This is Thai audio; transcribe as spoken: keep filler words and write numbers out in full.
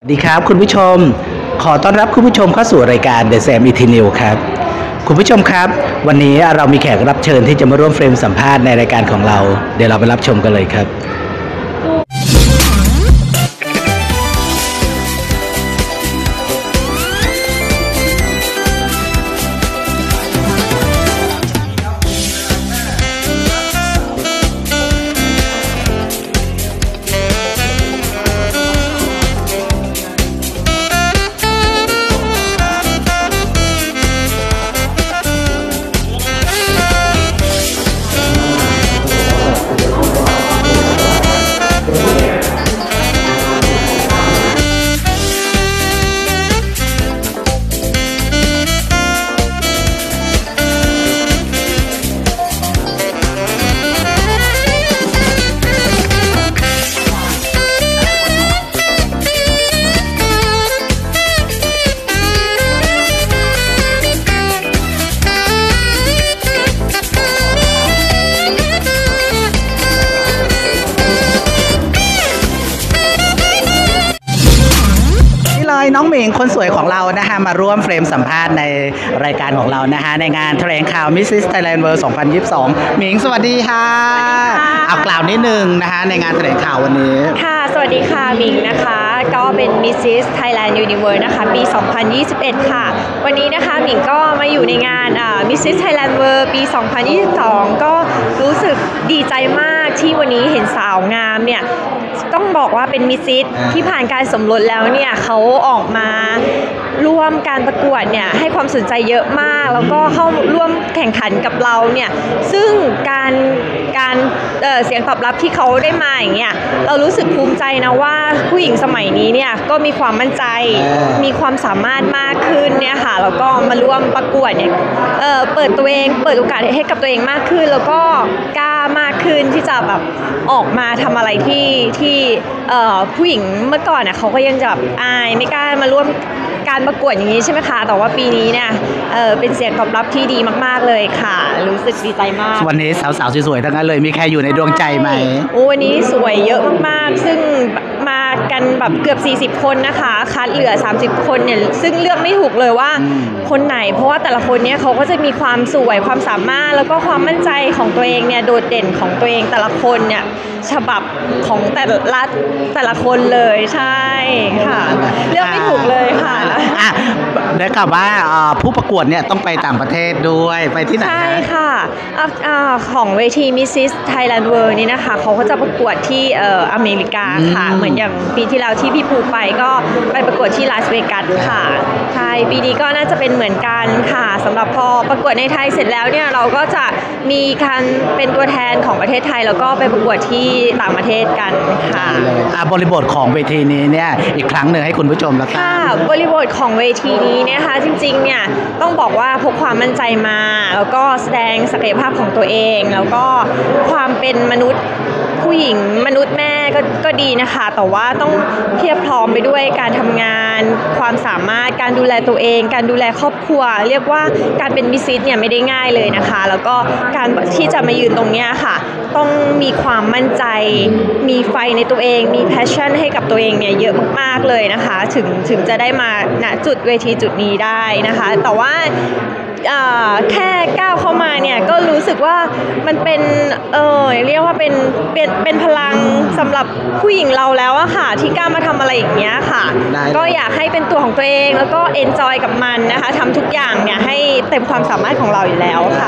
ดีครับคุณผู้ชมขอต้อนรับคุณผู้ชมเข้าสู่รายการ The Sam Eternal ครับคุณผู้ชมครับวันนี้เรามีแขกรับเชิญที่จะมาร่วมเฟรมสัมภาษณ์ในรายการของเราเดี๋ยวเราไปรับชมกันเลยครับน้องหมิงคนสวยของเรานะฮะมาร่วมเฟรมสัมภาษณ์ในรายการของเรานะฮะในงานแถลงข่าว Missus Thailand World สองพันยี่สิบสองหมิงสวัสดีค่ะเอากล่าวนิดนึงนะคะในงานแถลงข่าววันนี้ค่ะสวัสดีค่ะหมิงนะคะก็เป็น Missus Thailand Universe นะคะปีสองพันยี่สิบเอ็ดค่ะวันนี้นะคะหมิงก็มาอยู่ในงานอ่า Missus Thailand World ปีสองพันยี่สิบสองก็รู้สึกดีใจมากที่วันนี้เห็นสาวงามเนี่ยต้องบอกว่าเป็นมิสซิสที่ผ่านการสมรสแล้วเนี่ยเขาออกมาร่วมการประกวดเนี่ยให้ความสนใจเยอะมากแล้วก็เข้าร่วมแข่งขันกับเราเนี่ยซึ่งการการเอ่อเสียงตอบรับที่เขาได้มาอย่างเงี้ยเรารู้สึกภูมิใจนะว่าผู้หญิงสมัยนี้เนี่ยก็มีความมั่นใจมีความสามารถมากขึ้นเนี่ยค่ะแล้วก็มาร่วมประกวดเนี่ยเอ่อเปิดตัวเองเปิดโอกาสให้กับตัวเองมากขึ้นแล้วก็กล้ามากขึ้นที่จะแบบออกมาทำอะไรที่ที่เอ่อผู้หญิงเมื่อก่อนน่ะเขาก็ยังจะแบบอายไม่กล้ามาร่วมการประกวดอย่างนี้ใช่ไหมคะแต่ว่าปีนี้เนี่ยเออเป็นเสียงตอบรับที่ดีมากๆเลยค่ะรู้สึกดีใจมากวันนี้สาวๆสวยๆทั้งนั้นเลยมีใครอยู่ในดวงใจไหมโอ้วันนี้สวยเยอะมากๆซึ่งมากันแบบเกือบสี่สิบคนนะคะคัดเหลือสามสิบคนเนี่ยซึ่งเลือกไม่ถูกเลยว่าคนไหนเพราะว่าแต่ละคนเนี่ยเขาก็จะมีความสวยความสามารถแล้วก็ความมั่นใจของตัวเองเนี่ยโดดเด่นของตัวเองแต่ละคนเนี่ยฉบับของแต่ละแต่ละคนเลยใช่ค่ะเลือกไม่ถูกเลยค่ะอ่ะได้ข่าวว่าผู้ประกวดเนี่ยต้องไปต่างประเทศด้วยไปที่ไหนใช่ค่ะของเวที Missus Thailand World นี่นะคะเขาก็จะประกวดที่อเมริกาค่ะเหมือนอย่างปีที่แล้วที่พี่ภูไปก็ไปประกวดที่ลาสเวกัสค่ะใช่ปีนี้ก็น่าจะเป็นเหมือนกันค่ะสำหรับพอประกวดในไทยเสร็จแล้วเนี่ยเราก็จะมีการเป็นตัวแทนของประเทศไทยแล้วก็ไปประกวดที่ต่างประเทศกันค่ะบริบทของเวทีนี้เนี่ยอีกครั้งหนึ่งให้คุณผู้ชมแล้วค่ะบริบทของเวทีนี้นะคะจริงๆเนี่ยต้องบอกว่าพกความมั่นใจมาแล้วก็แสดงศักยภาพของตัวเองแล้วก็ความเป็นมนุษย์ผู้หญิงมนุษย์แม่ก็ก็ดีนะคะแต่ว่าต้องเพียบพร้อมไปด้วยการทำงานความสามารถการดูแลตัวเองการดูแลครอบครัวเรียกว่าการเป็นมิสซิสเนี่ยไม่ได้ง่ายเลยนะคะแล้วก็การที่จะมายืนตรงนี้ค่ะต้องมีความมั่นใจมีไฟในตัวเองมีแพชชั่นให้กับตัวเองเนี่ยเยอะมากๆเลยนะคะถึงถึงจะได้มาณจุดเวทีจุดนี้ได้นะคะแต่ว่าแค่ก้าวเข้ามาเนี่ยก็รู้สึกว่ามันเป็นเออเรียกว่าเป็นเป็นเป็นพลังสำหรับผู้หญิงเราแล้วอะค่ะที่กล้ามาทำอะไรอย่างเงี้ยค่ะก็อยากให้เป็นตัวของตัวเองแล้วก็เอนจอยกับมันนะคะทำทุกอย่างเนี่ยให้เต็มความสามารถของเราอยู่แล้วค่ะ